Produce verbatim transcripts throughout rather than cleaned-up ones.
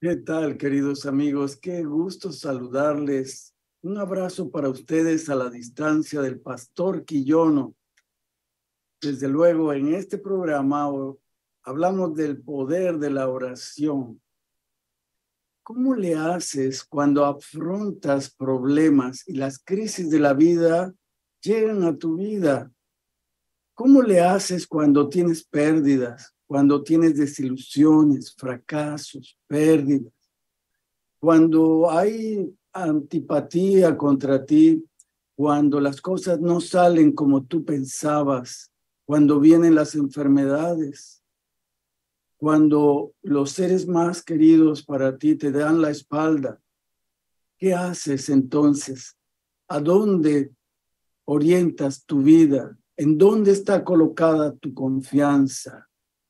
¿Qué tal, queridos amigos? Qué gusto saludarles. Un abrazo para ustedes a la distancia del Pastor Quillono. Desde luego, en este programa hablamos del poder de la oración. ¿Cómo le haces cuando afrontas problemas y las crisis de la vida llegan a tu vida? ¿Cómo le haces cuando tienes pérdidas, cuando tienes desilusiones, fracasos, pérdidas? Cuando hay antipatía contra ti, cuando las cosas no salen como tú pensabas, cuando vienen las enfermedades, cuando los seres más queridos para ti te dan la espalda, ¿qué haces entonces? ¿A dónde orientas tu vida? ¿En dónde está colocada tu confianza?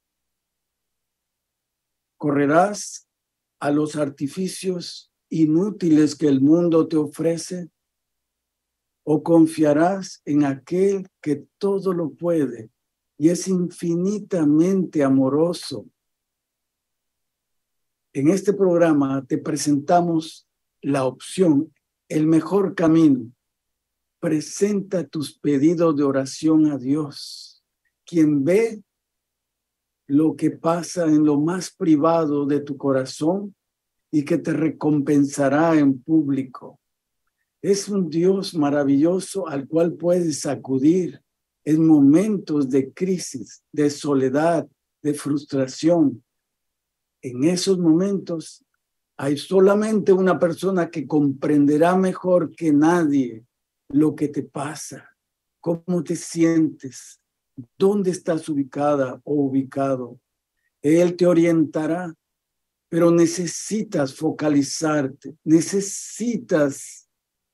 ¿Correrás a los artificios inútiles que el mundo te ofrece? ¿O confiarás en aquel que todo lo puede y es infinitamente amoroso? En este programa te presentamos la opción, el mejor camino. Presenta tus pedidos de oración a Dios, quien ve lo que pasa en lo más privado de tu corazón y que te recompensará en público. Es un Dios maravilloso al cual puedes acudir en momentos de crisis, de soledad, de frustración. En esos momentos hay solamente una persona que comprenderá mejor que nadie lo que te pasa, cómo te sientes, dónde estás ubicada o ubicado. Él te orientará, pero necesitas focalizarte, necesitas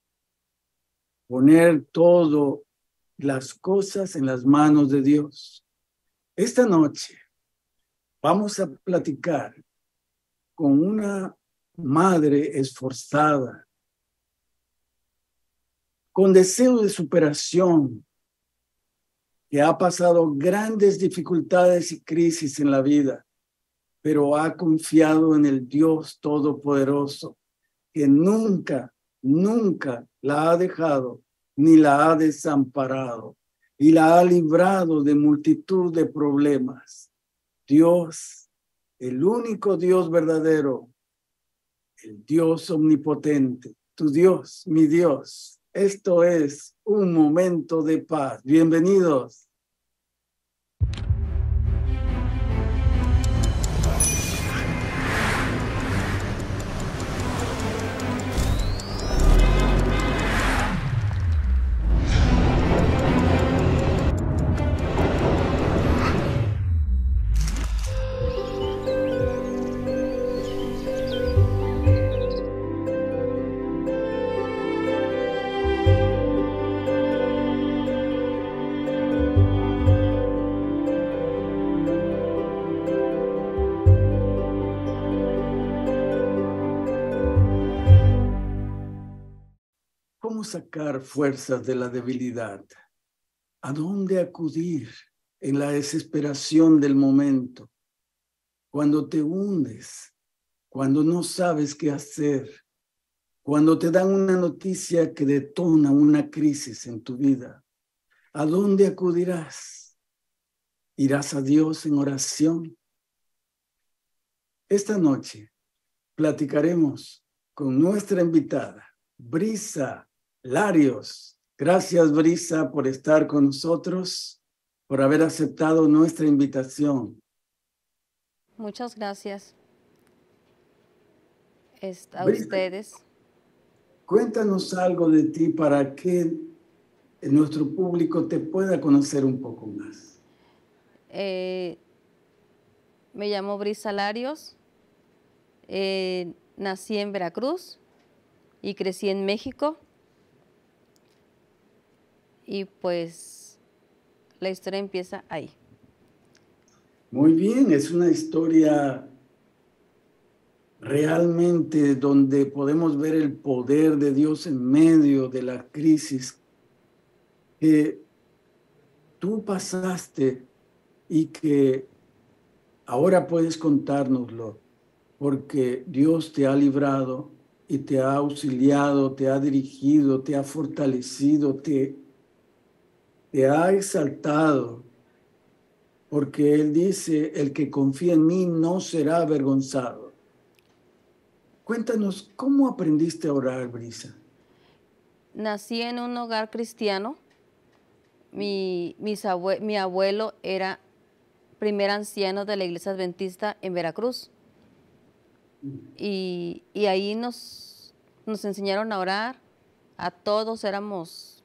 poner todas las cosas en las manos de Dios. Esta noche vamos a platicar con una madre esforzada, con deseo de superación, que ha pasado grandes dificultades y crisis en la vida, pero ha confiado en el Dios Todopoderoso, que nunca, nunca la ha dejado ni la ha desamparado y la ha librado de multitud de problemas. Dios, el único Dios verdadero, el Dios omnipotente, tu Dios, mi Dios. Esto es un momento de paz. Bienvenidos. ¿Cómo sacar fuerzas de la debilidad? ¿A dónde acudir en la desesperación del momento? Cuando te hundes, cuando no sabes qué hacer, cuando te dan una noticia que detona una crisis en tu vida, ¿a dónde acudirás? ¿Irás a Dios en oración? Esta noche platicaremos con nuestra invitada, Brisa Larios. Gracias, Brisa, por estar con nosotros, por haber aceptado nuestra invitación. Muchas gracias a Brisa, ustedes. Cuéntanos algo de ti para que nuestro público te pueda conocer un poco más. Eh, me llamo Brisa Larios, eh, nací en Veracruz y crecí en México. Y pues la historia empieza ahí. Muy bien, es una historia realmente donde podemos ver el poder de Dios en medio de la crisis que tú pasaste y que ahora puedes contárnoslo. porque Dios te ha librado y te ha auxiliado, te ha dirigido, te ha fortalecido, te, te ha exaltado, porque Él dice, el que confía en mí no será avergonzado. Cuéntanos, ¿cómo aprendiste a orar, Brisa? Nací en un hogar cristiano. Mi, mis abue- mi abuelo era primer anciano de la iglesia adventista en Veracruz. Y, y ahí nos, nos enseñaron a orar. A todos éramos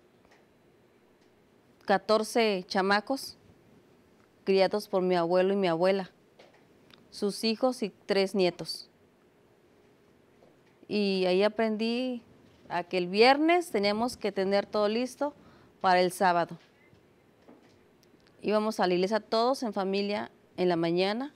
catorce chamacos criados por mi abuelo y mi abuela, sus hijos y tres nietos. Y ahí aprendí a que el viernes teníamos que tener todo listo para el sábado. Íbamos a la iglesia todos en familia en la mañana.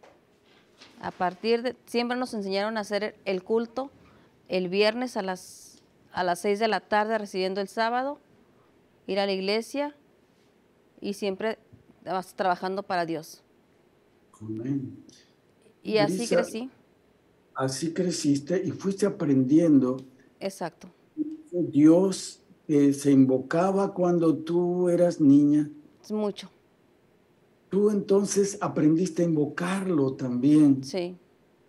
A partir de, siempre nos enseñaron a hacer el culto el viernes a las, a las seis de la tarde, recibiendo el sábado, ir a la iglesia y siempre trabajando para Dios. Amén. Y así Brisa, crecí. así creciste y fuiste aprendiendo. Exacto. Dios eh, se invocaba cuando tú eras niña. Es mucho. Tú entonces aprendiste a invocarlo también. Sí.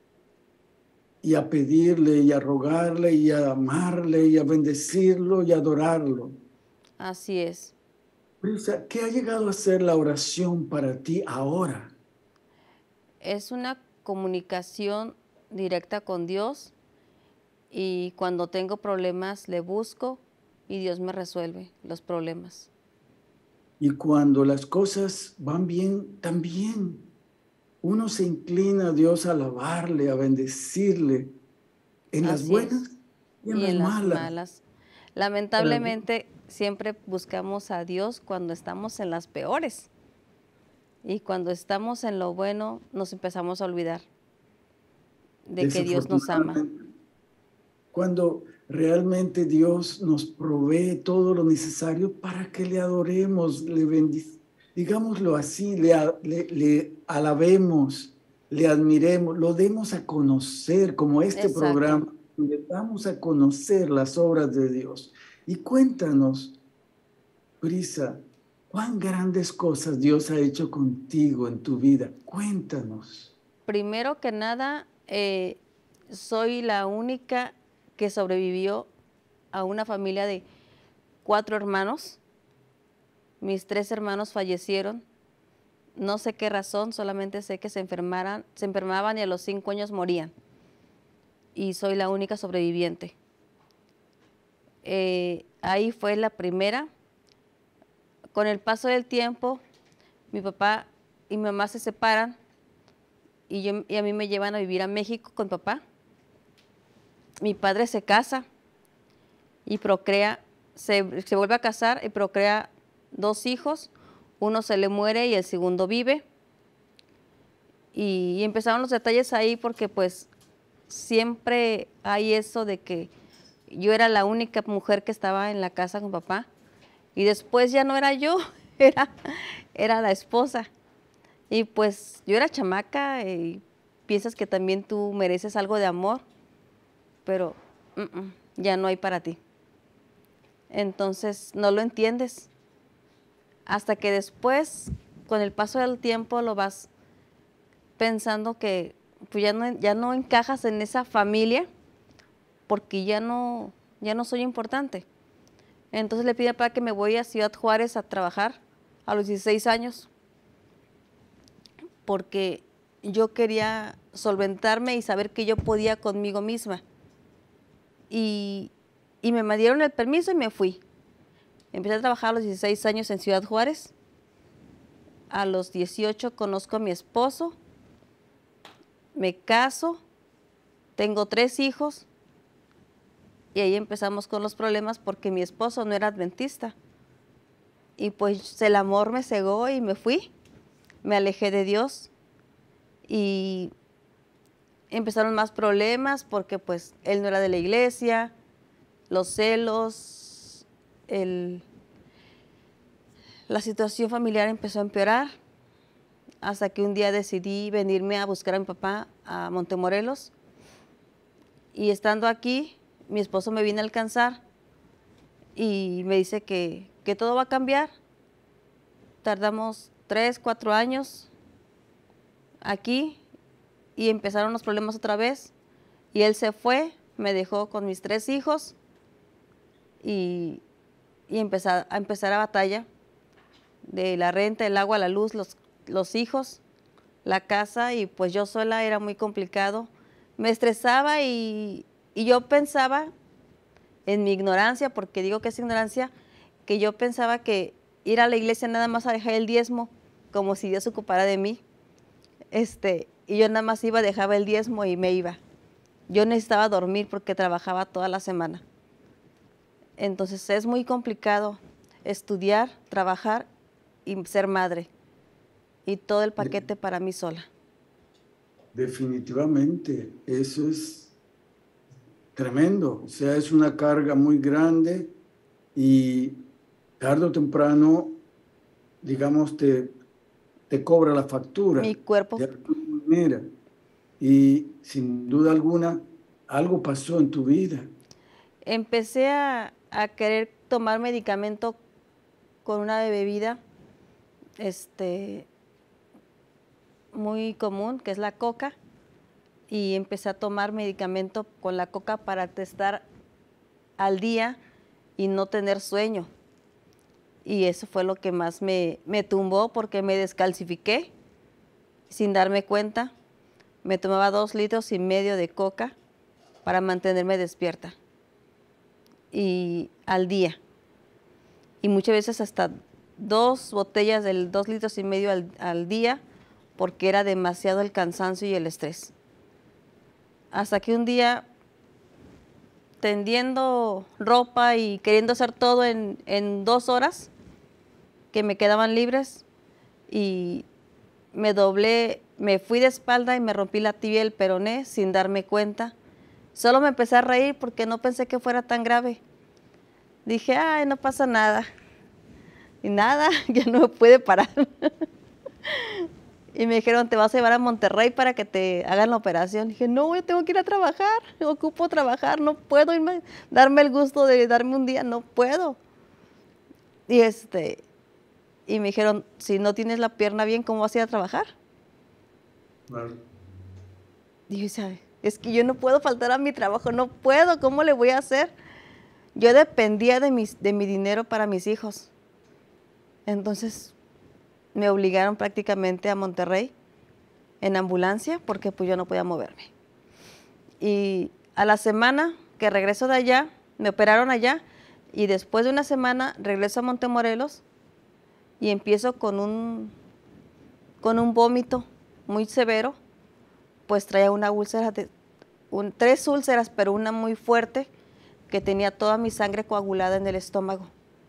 Y a pedirle y a rogarle y a amarle y a bendecirlo y a adorarlo. Así es. Brisa, ¿qué ha llegado a ser la oración para ti ahora? Es una comunicación directa con Dios, y cuando tengo problemas le busco y Dios me resuelve los problemas. Y cuando las cosas van bien, también uno se inclina a Dios a alabarle, a bendecirle, en las Así es. buenas y en Y las en las malas. malas. Lamentablemente siempre buscamos a Dios cuando estamos en las peores. Y cuando estamos en lo bueno nos empezamos a olvidar de que Dios nos ama. Desafortunadamente, cuando realmente Dios nos provee todo lo necesario para que le adoremos, le bendicamos, digámoslo así, le, le, le alabemos, le admiremos, lo demos a conocer, como este Exacto. programa, le damos a conocer las obras de Dios. Y cuéntanos, Brisa, cuán grandes cosas Dios ha hecho contigo en tu vida. Cuéntanos. Primero que nada, eh, soy la única que sobrevivió a una familia de cuatro hermanos. Mis tres hermanos fallecieron. No sé qué razón, solamente sé que se enfermaran, se enfermaban y a los cinco años morían. Y soy la única sobreviviente. Eh, ahí fue la primera. Con el paso del tiempo, mi papá y mi mamá se separan y, yo, y a mí me llevan a vivir a México con papá. Mi padre se casa y procrea, se, se vuelve a casar y procrea dos hijos. Uno se le muere y el segundo vive. Y, y empezaron los detalles ahí porque pues siempre hay eso de que yo era la única mujer que estaba en la casa con papá. Y después ya no era yo, era, era la esposa. Y pues yo era chamaca y piensas que también tú mereces algo de amor, pero uh -uh, ya no hay para ti. Entonces no lo entiendes. Hasta que después, con el paso del tiempo, lo vas pensando que pues ya no, ya no encajas en esa familia porque ya no, ya no soy importante. Entonces le pide a papá que me voy a Ciudad Juárez a trabajar a los dieciséis años porque yo quería solventarme y saber que yo podía conmigo misma. Y, y me dieron el permiso y me fui. Empecé a trabajar a los dieciséis años en Ciudad Juárez. A los dieciocho conozco a mi esposo, me caso, tengo tres hijos y ahí empezamos con los problemas porque mi esposo no era adventista. Y pues el amor me cegó y me fui, me alejé de Dios y empezaron más problemas porque pues él no era de la iglesia, los celos, el, la situación familiar empezó a empeorar hasta que un día decidí venirme a buscar a mi papá a Montemorelos. Y estando aquí, mi esposo me viene a alcanzar y me dice que, que todo va a cambiar. Tardamos tres, cuatro años aquí y empezaron los problemas otra vez. Y él se fue, me dejó con mis tres hijos y, y empezar, a empezar a batalla de la renta, el agua, la luz, los, los hijos, la casa, y pues yo sola era muy complicado. Me estresaba y, y yo pensaba en mi ignorancia, porque digo que es ignorancia, que yo pensaba que ir a la iglesia nada más a dejar el diezmo, como si Dios se ocupara de mí. Este, y yo nada más iba, dejaba el diezmo y me iba. Yo necesitaba dormir porque trabajaba toda la semana. Entonces es muy complicado estudiar, trabajar y ser madre. Y todo el paquete para mí sola. Definitivamente, eso es tremendo. O sea, es una carga muy grande y tarde o temprano, digamos, te, te cobra la factura Mi cuerpo. de alguna manera. Y sin duda alguna, algo pasó en tu vida. Empecé a, a querer tomar medicamento con una bebida este, muy común, que es la coca, y empecé a tomar medicamento con la coca para estar al día y no tener sueño. Y eso fue lo que más me, me tumbó, porque me descalcifiqué sin darme cuenta. Me tomaba dos litros y medio de coca para mantenerme despierta y al día. Y muchas veces hasta dos botellas del dos litros y medio al, al día, porque era demasiado el cansancio y el estrés. Hasta que un día, tendiendo ropa y queriendo hacer todo en, en dos horas que me quedaban libres, y me doblé, me fui de espalda y me rompí la tibia y el peroné sin darme cuenta. Solo me empecé a reír porque no pensé que fuera tan grave. Dije, ay, no pasa nada. Y nada, ya no me pude parar. Y me dijeron, te vas a llevar a Monterrey para que te hagan la operación. Dije, no, yo tengo que ir a trabajar, ocupo trabajar, no puedo irme, darme el gusto de darme un día, no puedo. Y este, y me dijeron, si no tienes la pierna bien, ¿cómo vas a ir a trabajar? Claro. Y yo, ¿sabe? Es que yo no puedo faltar a mi trabajo, no puedo, ¿cómo le voy a hacer? Yo dependía de, mis, de mi dinero para mis hijos. Entonces me obligaron prácticamente a Monterrey en ambulancia, porque pues yo no podía moverme. Y a la semana que regreso de allá, me operaron allá, y después de una semana regreso a Montemorelos y empiezo con un, con un vómito muy severo, pues traía una úlcera, de, un, tres úlceras, pero una muy fuerte, que tenía toda mi sangre coagulada en el estómago.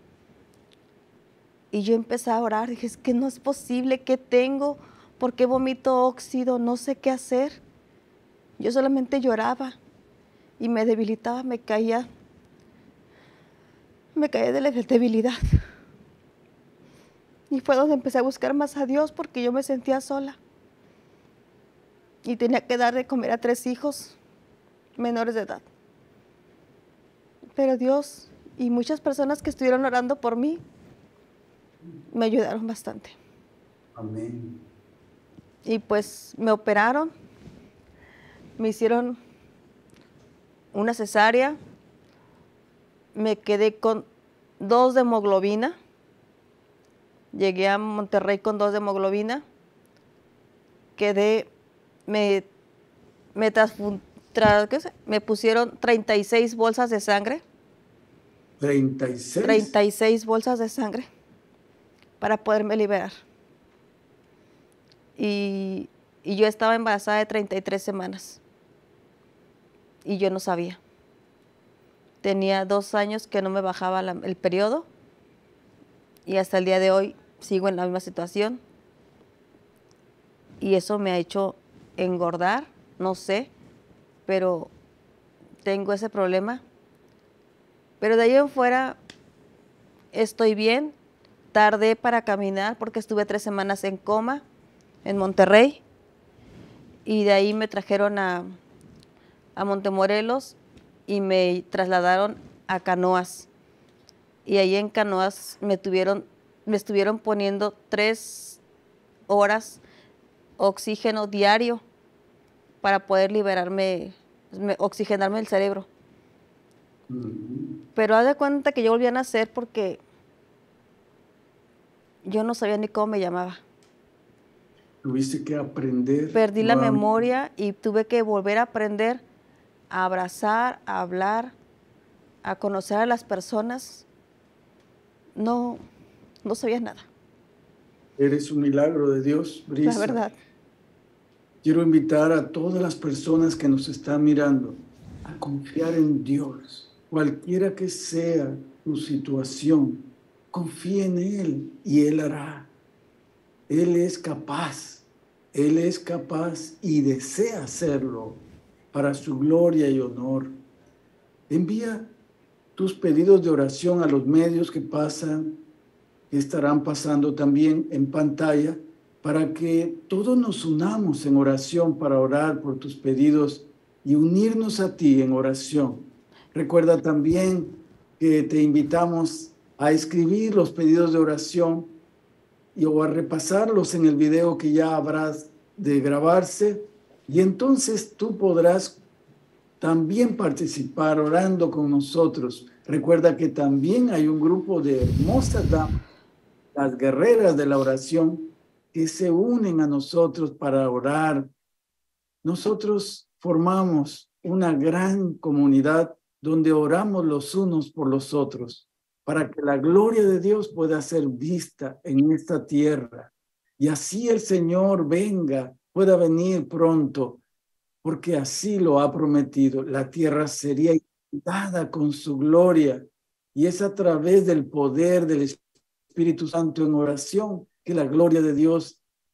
Y yo empecé a orar, dije, es que no es posible, ¿qué tengo? ¿Por qué vomito óxido? No sé qué hacer. Yo solamente lloraba y me debilitaba, me caía, me caía de la debilidad. Y fue donde empecé a buscar más a Dios, porque yo me sentía sola. Y tenía que dar de comer a tres hijos menores de edad. Pero Dios y muchas personas que estuvieron orando por mí me ayudaron bastante. Amén. Y pues me operaron, me hicieron una cesárea, me quedé con dos de hemoglobina, llegué a Monterrey con dos de hemoglobina, quedé, me, me, transfun, tra, ¿qué sé? me pusieron treinta y seis bolsas de sangre. treinta y seis. treinta y seis bolsas de sangre para poderme liberar. Y, y yo estaba embarazada de treinta y tres semanas. Y yo no sabía. Tenía dos años que no me bajaba la, el periodo. Y hasta el día de hoy sigo en la misma situación. Y eso me ha hecho engordar, no sé, pero tengo ese problema. Pero de ahí en fuera estoy bien. Tardé para caminar porque estuve tres semanas en coma. en Monterrey, y de ahí me trajeron a, a Montemorelos y me trasladaron a Canoas. Y ahí en Canoas me, tuvieron, me estuvieron poniendo tres horas oxígeno diario para poder liberarme, me, oxigenarme el cerebro. Ujú. Pero haz de cuenta que yo volví a nacer porque yo no sabía ni cómo me llamaba. Tuviste que aprender Perdí la nuevamente. memoria y tuve que volver a aprender a abrazar, a hablar, a conocer a las personas. No, no sabía nada, Eres un milagro de Dios, la Brisa. verdad. Quiero invitar a todas las personas que nos están mirando a confiar en Dios, cualquiera que sea tu situación. Confía en Él y Él hará. Él es capaz, Él es capaz y desea hacerlo para su gloria y honor. Envía tus pedidos de oración a los medios que pasan, que estarán pasando también en pantalla, para que todos nos unamos en oración para orar por tus pedidos y unirnos a ti en oración. Recuerda también que te invitamos a escribir los pedidos de oración y o a repasarlos en el video que ya habrás de grabarse, y entonces tú podrás también participar orando con nosotros. Recuerda que también hay un grupo de hermosas damas, las guerreras de la oración, que se unen a nosotros para orar. Nosotros formamos una gran comunidad donde oramos los unos por los otros, para que la gloria de Dios pueda ser vista en esta tierra. Y así el Señor venga, pueda venir pronto, porque así lo ha prometido. La tierra sería inundada con su gloria, y es a través del poder del Espíritu Santo en oración que la gloria de Dios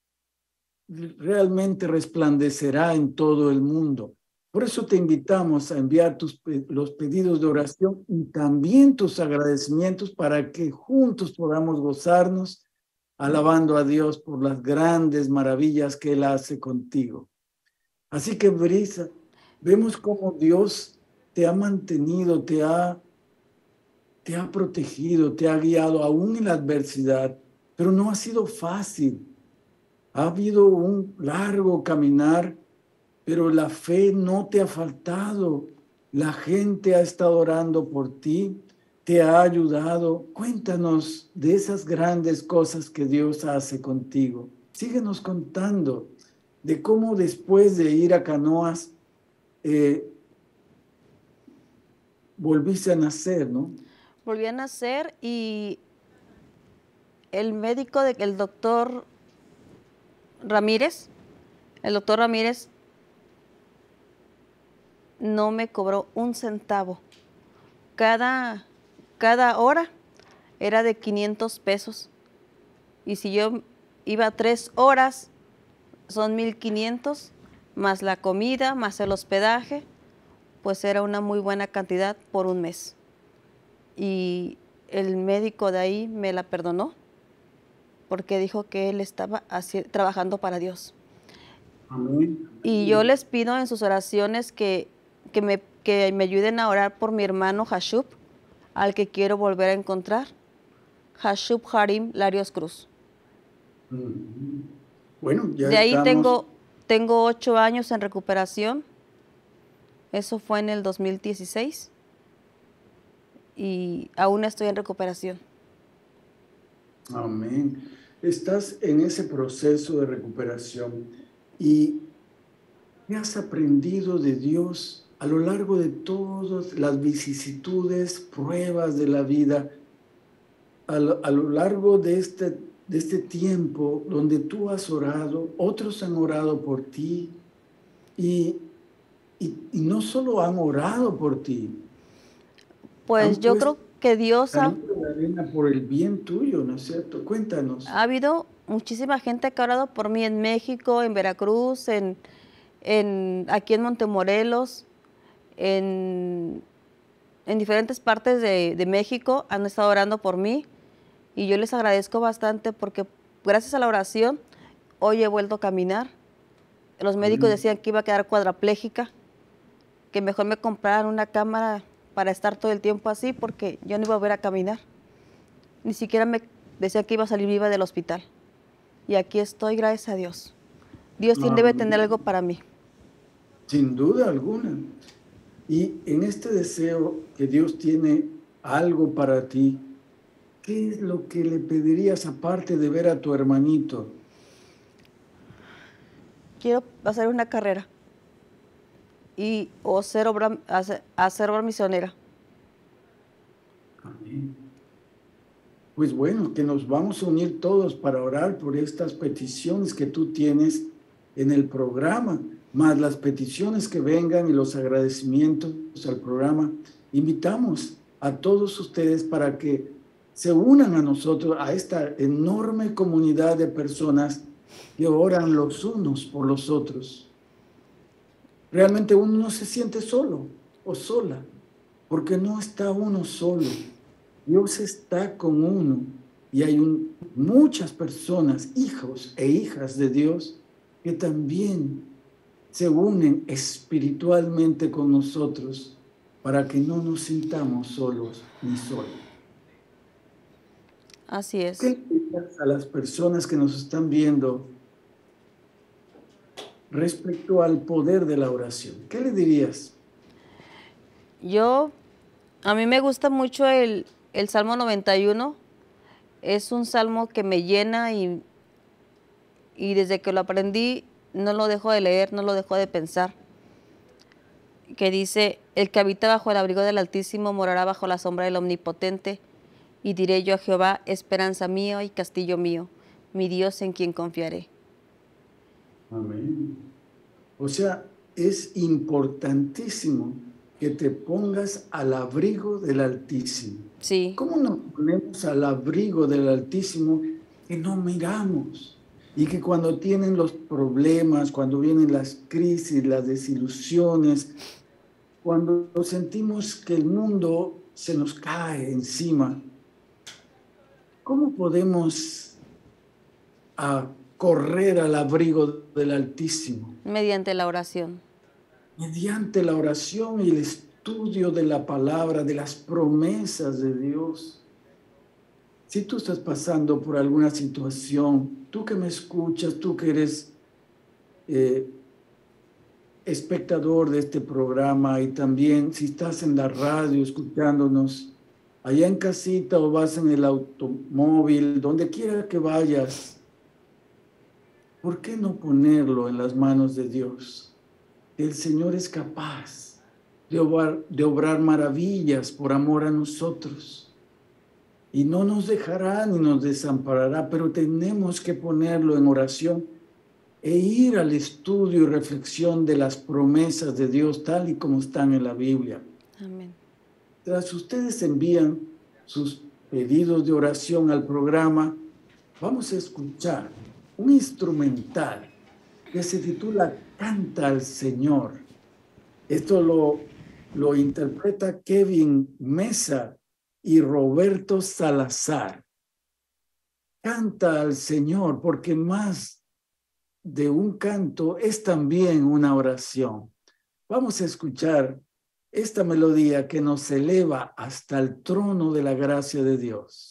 realmente resplandecerá en todo el mundo. Por eso te invitamos a enviar tus, los pedidos de oración y también tus agradecimientos para que juntos podamos gozarnos alabando a Dios por las grandes maravillas que Él hace contigo. Así que, Brisa, vemos cómo Dios te ha mantenido, te ha, te ha protegido, te ha guiado aún en la adversidad, pero no ha sido fácil. Ha habido un largo caminar, pero la fe no te ha faltado. La gente ha estado orando por ti, te ha ayudado. Cuéntanos de esas grandes cosas que Dios hace contigo. Síguenos contando de cómo después de ir a Canoas eh, volviste a nacer, ¿no? Volví a nacer y el médico, de, el doctor Ramírez, el doctor Ramírez no me cobró un centavo. Cada, cada hora era de quinientos pesos. Y si yo iba tres horas, son mil quinientos, más la comida, más el hospedaje, pues era una muy buena cantidad por un mes. Y el médico de ahí me la perdonó, porque dijo que él estaba así, trabajando para Dios. Amén. Y yo les pido en sus oraciones que, que, me, que me ayuden a orar por mi hermano Hashub, al que quiero volver a encontrar, Hashub Harim Larios Cruz. Bueno, ya de ahí estamos. tengo, tengo ocho años en recuperación. Eso fue en el dos mil dieciséis. Y aún estoy en recuperación. Amén. Estás en ese proceso de recuperación. ¿Y qué has aprendido de Dios a lo largo de todas las vicisitudes, pruebas de la vida, a lo, a lo largo de este, de este tiempo donde tú has orado, otros han orado por ti, y, y, y no solo han orado por ti, Pues han yo puesto creo que Dios ha, granito de arena por el bien tuyo, ¿no es cierto? Cuéntanos. ha habido muchísima gente que ha orado por mí en México, en Veracruz, en, en, aquí en Montemorelos, en, en diferentes partes de, de México han estado orando por mí, y yo les agradezco bastante porque gracias a la oración hoy he vuelto a caminar. Los médicos decían que iba a quedar cuadraplégica, que mejor me compraran una cámara para estar todo el tiempo así, porque yo no iba a volver a caminar. Ni siquiera me decían que iba a salir viva del hospital. Y aquí estoy, gracias a Dios. Dios Ah, debe tener algo para mí. Sin duda alguna. Y en este deseo que Dios tiene algo para ti, ¿qué es lo que le pedirías aparte de ver a tu hermanito? Quiero hacer una carrera y o ser obra, hacer, hacer obra misionera. Amén. Pues bueno, que nos vamos a unir todos para orar por estas peticiones que tú tienes en el programa, más las peticiones que vengan y los agradecimientos al programa. Invitamos a todos ustedes para que se unan a nosotros, a esta enorme comunidad de personas que oran los unos por los otros. Realmente uno no se siente solo o sola, porque no está uno solo. Dios está con uno y hay un, muchas personas, hijos e hijas de Dios, que también se unen espiritualmente con nosotros para que no nos sintamos solos ni solos. Así es. ¿Qué le dirías a las personas que nos están viendo respecto al poder de la oración? ¿Qué le dirías? Yo, a mí me gusta mucho el, el Salmo noventa y uno. Es un salmo que me llena y, y desde que lo aprendí no lo dejo de leer, no lo dejo de pensar. Que dice, el que habita bajo el abrigo del Altísimo morará bajo la sombra del Omnipotente. Y diré yo a Jehová, esperanza mía y castillo mío, mi Dios en quien confiaré. Amén. O sea, es importantísimo que te pongas al abrigo del Altísimo. Sí. ¿Cómo nos ponemos al abrigo del Altísimo que no miramos? Y que cuando tienen los problemas, cuando vienen las crisis, las desilusiones, cuando sentimos que el mundo se nos cae encima, ¿cómo podemos a correr al abrigo del Altísimo? Mediante la oración. Mediante la oración y el estudio de la palabra, de las promesas de Dios. Si tú estás pasando por alguna situación, tú que me escuchas, tú que eres eh, espectador de este programa y también si estás en la radio escuchándonos, allá en casita o vas en el automóvil, donde quiera que vayas, ¿por qué no ponerlo en las manos de Dios? El Señor es capaz de obrar, de obrar maravillas por amor a nosotros. Y no nos dejará ni nos desamparará, pero tenemos que ponerlo en oración e ir al estudio y reflexión de las promesas de Dios tal y como están en la Biblia. Amén. Tras ustedes envían sus pedidos de oración al programa, vamos a escuchar un instrumental que se titula Canta al Señor. Esto lo, lo interpreta Kevin Mesa y Roberto Salazar. Canta al Señor, porque más de un canto es también una oración. Vamos a escuchar esta melodía que nos eleva hasta el trono de la gracia de Dios.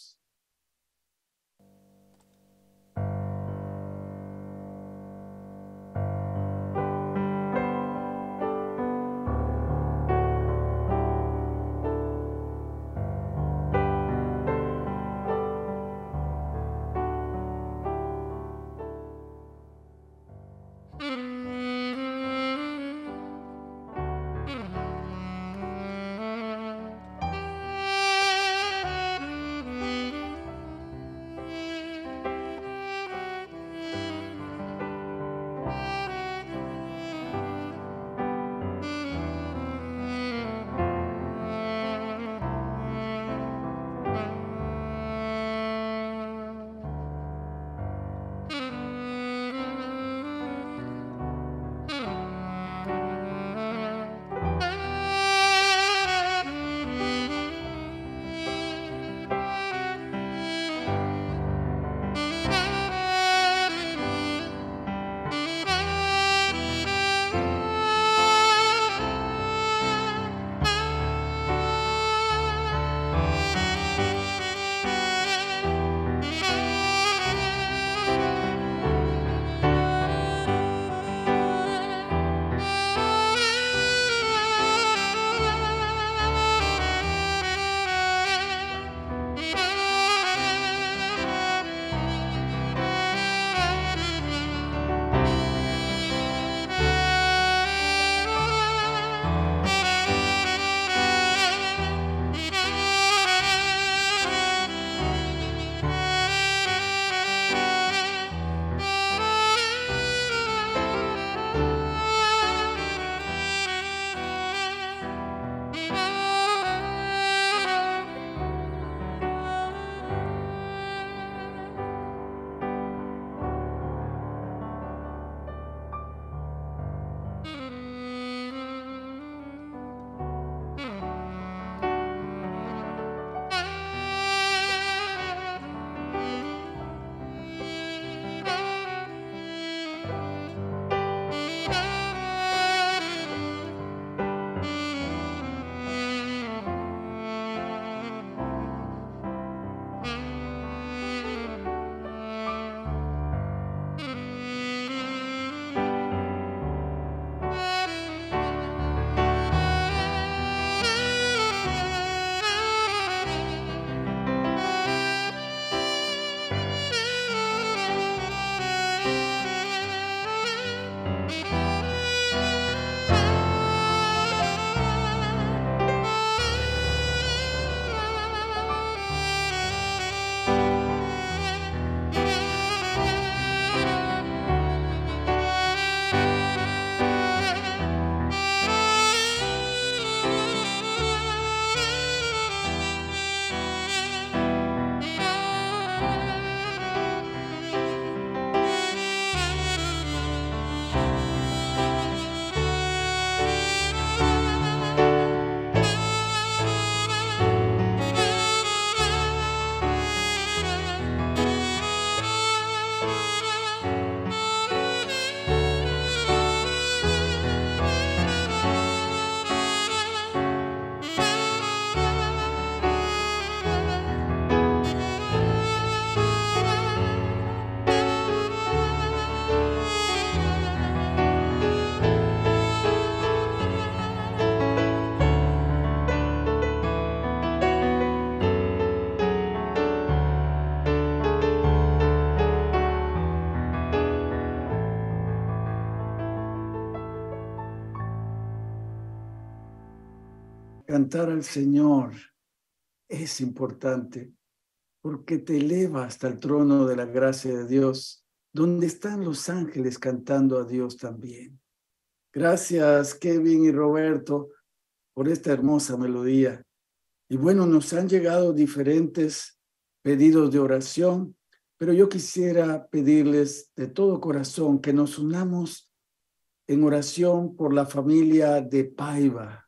cantar al Señor es importante porque te eleva hasta el trono de la gracia de Dios, donde están los ángeles cantando a Dios también. Gracias, Kevin y Roberto, por esta hermosa melodía. Y bueno, nos han llegado diferentes pedidos de oración, pero yo quisiera pedirles de todo corazón que nos unamos en oración por la familia de Paiva.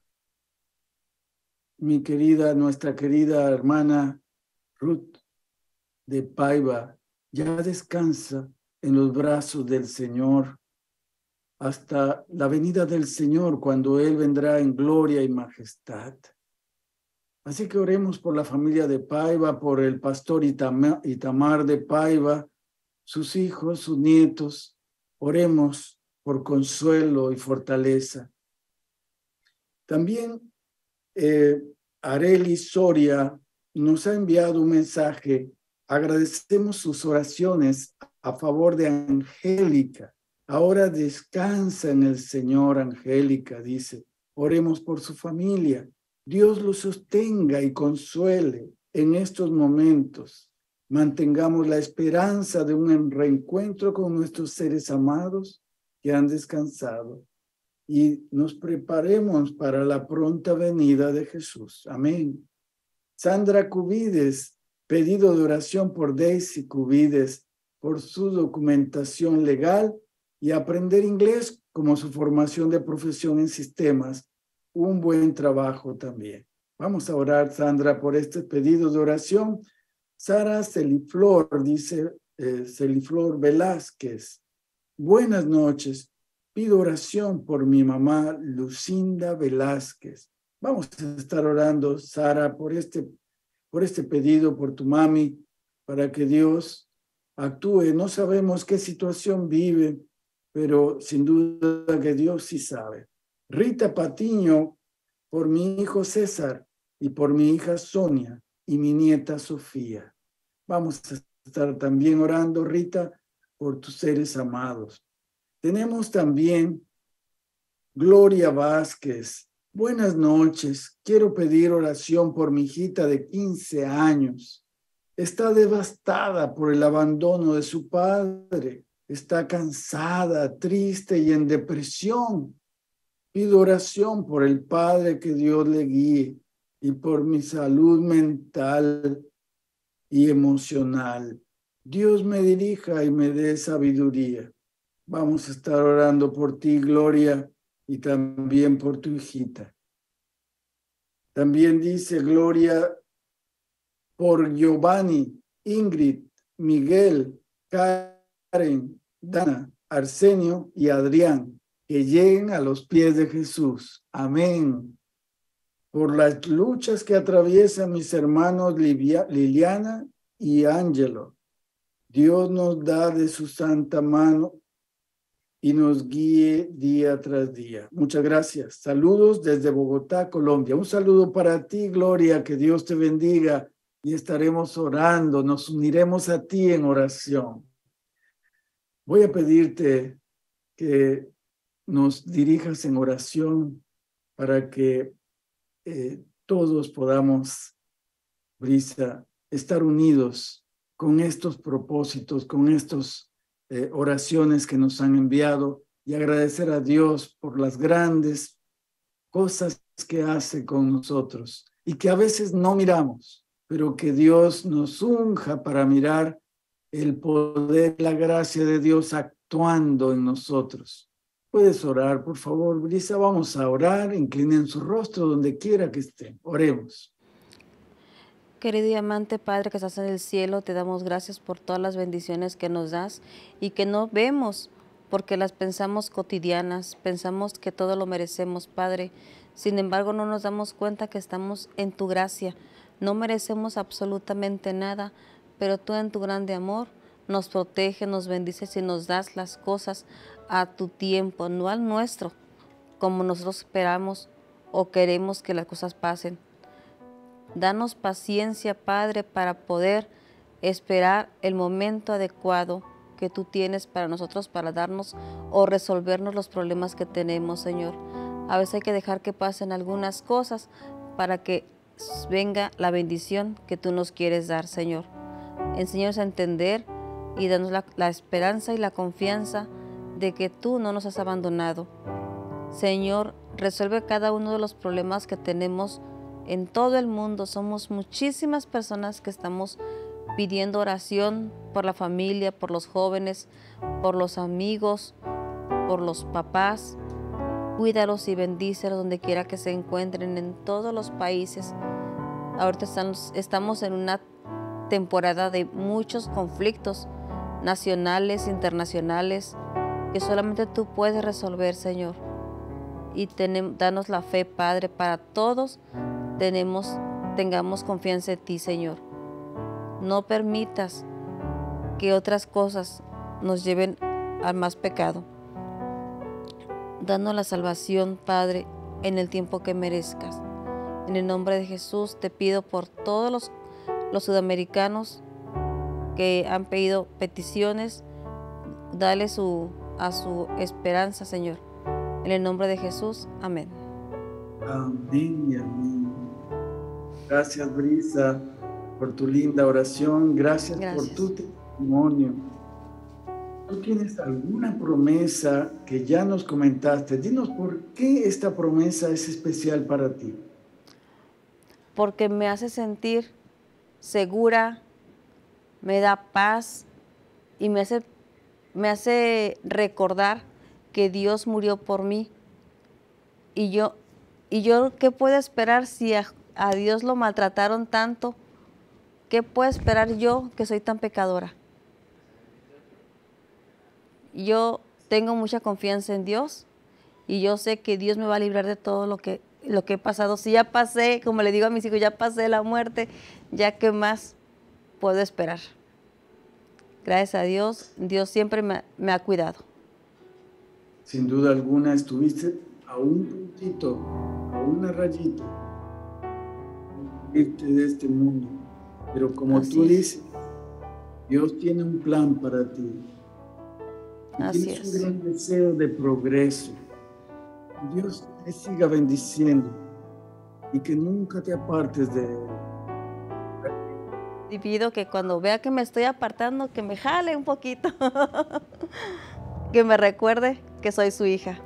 Mi querida, nuestra querida hermana Ruth de Paiva ya descansa en los brazos del Señor hasta la venida del Señor, cuando Él vendrá en gloria y majestad. Así que oremos por la familia de Paiva, por el pastor Itamar, Itamar de Paiva, sus hijos, sus nietos. Oremos por consuelo y fortaleza. También eh, Areli Soria nos ha enviado un mensaje. Agradecemos sus oraciones a favor de Angélica. Ahora descansa en el Señor, Angélica, dice. Oremos por su familia. Dios lo sostenga y consuele en estos momentos. Mantengamos la esperanza de un reencuentro con nuestros seres amados que han descansado y nos preparemos para la pronta venida de Jesús. Amén. Sandra Cubides, pedido de oración por Daisy Cubides, por su documentación legal y aprender inglés como su formación de profesión en sistemas. Un buen trabajo también. Vamos a orar, Sandra, por este pedido de oración. Sara Celiflor, dice eh, Celiflor Velázquez. Buenas noches. Pido oración por mi mamá Lucinda Velázquez. Vamos a estar orando, Sara, por este, por este pedido, por tu mami, para que Dios actúe. No sabemos qué situación vive, pero sin duda que Dios sí sabe. Rita Patiño, por mi hijo César y por mi hija Sonia y mi nieta Sofía. Vamos a estar también orando, Rita, por tus seres amados. Tenemos también Gloria Vázquez. Buenas noches. Quiero pedir oración por mi hijita de quince años. Está devastada por el abandono de su padre. Está cansada, triste y en depresión. Pido oración por el Padre, que Dios le guíe, y por mi salud mental y emocional. Dios me dirija y me dé sabiduría. Vamos a estar orando por ti, Gloria, y también por tu hijita. También dice Gloria por Giovanni, Ingrid, Miguel, Karen, Dana, Arsenio y Adrián, que lleguen a los pies de Jesús. Amén. Por las luchas que atraviesan mis hermanos Livia, Liliana y Ángelo, Dios nos da de su santa mano y nos guíe día tras día. Muchas gracias. Saludos desde Bogotá, Colombia. Un saludo para ti, Gloria, que Dios te bendiga y estaremos orando, nos uniremos a ti en oración. Voy a pedirte que nos dirijas en oración para que eh, todos podamos, Brisa, estar unidos con estos propósitos, con estas eh, oraciones que nos han enviado y agradecer a Dios por las grandes cosas que hace con nosotros y que a veces no miramos, pero que Dios nos unja para mirar el poder, la gracia de Dios actuando en nosotros. Puedes orar, por favor, Brisa. Vamos a orar. Inclinen su rostro donde quiera que estén. Oremos. Querido y amante Padre que estás en el cielo, te damos gracias por todas las bendiciones que nos das y que no vemos porque las pensamos cotidianas, pensamos que todo lo merecemos, Padre. Sin embargo, no nos damos cuenta que estamos en tu gracia. No merecemos absolutamente nada, pero tú en tu grande amor nos proteges, nos bendices y nos das las cosas a tu tiempo, no al nuestro, como nosotros esperamos o queremos que las cosas pasen. Danos paciencia, Padre, para poder esperar el momento adecuado que tú tienes para nosotros, para darnos o resolvernos los problemas que tenemos, Señor. A veces hay que dejar que pasen algunas cosas para que venga la bendición que tú nos quieres dar, Señor. Enséñanos a entender y danos la, la esperanza y la confianza de que tú no nos has abandonado. Señor, resuelve cada uno de los problemas que tenemos en todo el mundo. Somos muchísimas personas que estamos pidiendo oración por la familia, por los jóvenes, por los amigos, por los papás. Cuídalos y bendícelos donde quiera que se encuentren en todos los países. Ahorita estamos, estamos en una temporada de muchos conflictos nacionales, internacionales, que solamente tú puedes resolver, Señor. Y tenemos, danos la fe, Padre, para todos tenemos, tengamos confianza en ti, Señor. No permitas que otras cosas nos lleven al más pecado. Danos la salvación, Padre, en el tiempo que merezcas. En el nombre de Jesús te pido por todos los, los sudamericanos que han pedido peticiones, dale su, a su esperanza, Señor. En el nombre de Jesús, amén. Amén y amén. Gracias, Brisa, por tu linda oración. Gracias, Gracias. por tu testimonio. ¿Tú tienes alguna promesa que ya nos comentaste? Dinos por qué esta promesa es especial para ti. Porque me hace sentir segura, me da paz y me hace, me hace recordar que Dios murió por mí. Y yo, y yo ¿qué puedo esperar si a, a Dios lo maltrataron tanto? ¿Qué puedo esperar yo que soy tan pecadora? Yo tengo mucha confianza en Dios y yo sé que Dios me va a librar de todo lo que, lo que he pasado. Si ya pasé, como le digo a mis hijos, ya pasé la muerte, ya qué más puedo esperar. Gracias a Dios, Dios siempre me, me ha cuidado. Sin duda alguna estuviste a un puntito, a una rayita, irte de este mundo. Pero como Así tú es. dices, Dios tiene un plan para ti. Y Así tienes es. un gran deseo de progreso. Dios te siga bendiciendo y que nunca te apartes de Él. Y pido que cuando vea que me estoy apartando, que me jale un poquito, que me recuerde que soy su hija.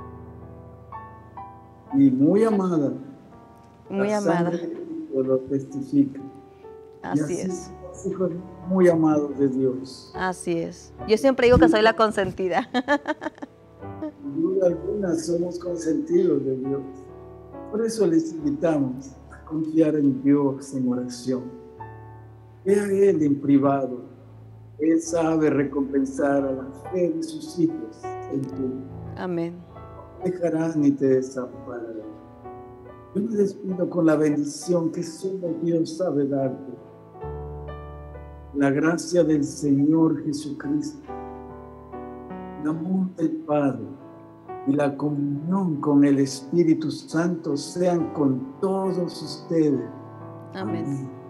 Y muy amada. Muy la amada. Sangre de Cristo lo testifica. Así, así es. Hijos muy amados de Dios. Así es. Yo siempre digo que soy la consentida. Sin duda alguna somos consentidos de Dios. Por eso les invitamos a confiar en Dios en oración. Ve a Él en privado. Él sabe recompensar a la fe de sus hijos en ti. Amén. No te dejará ni te desamparará. Yo me despido con la bendición que solo Dios sabe darte. La gracia del Señor Jesucristo, el amor del Padre y la comunión con el Espíritu Santo sean con todos ustedes. Amén. Amén.